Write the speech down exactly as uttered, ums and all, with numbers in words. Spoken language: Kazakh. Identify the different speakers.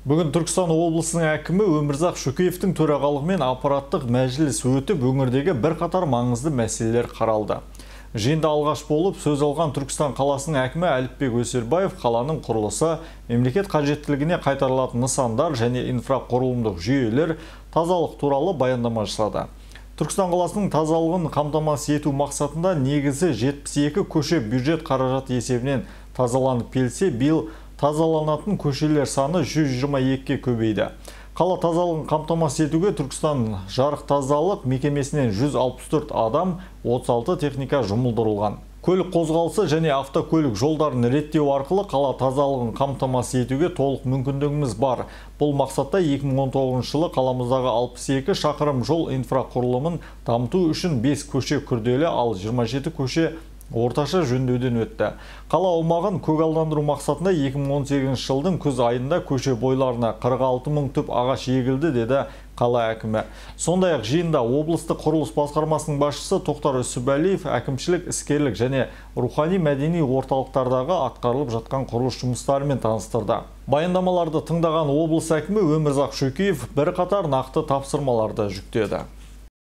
Speaker 1: Бүгін Түркістан облысының әкімі Өмірзақ Шөкеевтің төрағалығымен аппараттық мәжіліс өтіп, өңірдегі бірқатар маңызды мәселелер қаралды. Жиында алғаш болып сөз алған Түркістан қаласының әкімі Әліпбек Өсербаев қаланың құрылысы, мемлекет қажеттілігіне қайтарылатын нысандар және инфрақұрылымдық жүйелер тазалық туралы баяндама жасады. Түркістан қаласының тазалығын қамтамасыз ету мақсатында негізі жетпіс екі көше бюджет қаражаты есебінен тазаланып келсе, биыл тазаланатын көшелер саны жүз жиырма екіге көбейді. Қала тазалығын қамтамасыз етуге Түркістан жарық тазалық мекемесінен жүз алпыс төрт адам, отыз алты техника жұмылдырылған. Көлік қозғалысы және автокөлік жолдарын реттеу арқылы қала тазалығын қамтамасыз етуге толық мүмкіндігіміз бар. Бұл мақсатта екі мың он тоғызыншы жылы қаламыздағы алпыс екі шақырым жол инфрақұрылымын дамыту үшін бес көше күрделі, ал жиырма жеті көше орташа жөндеуден өтті. Қала аумағын көгалдандыру мақсатында екі мың он сегізінші жылдың күз айында көше бойларына қырық алты мың түп ағаш егілді, деді қала әкімі. Сондай-ақ жиында облыстық құрылыс басқармасының басшысы Тоқтар Үсібәлиев әкімшілік, іскерлік және рухани мәдени орталықтардағы атқарылып жатқан құрылыс жұмыстарымен таныстырды. Баяндамаларды тыңдаған облыс әкімі Өмірзақ Шөкеев бірқатар нақты тапсырмаларды жүктеді.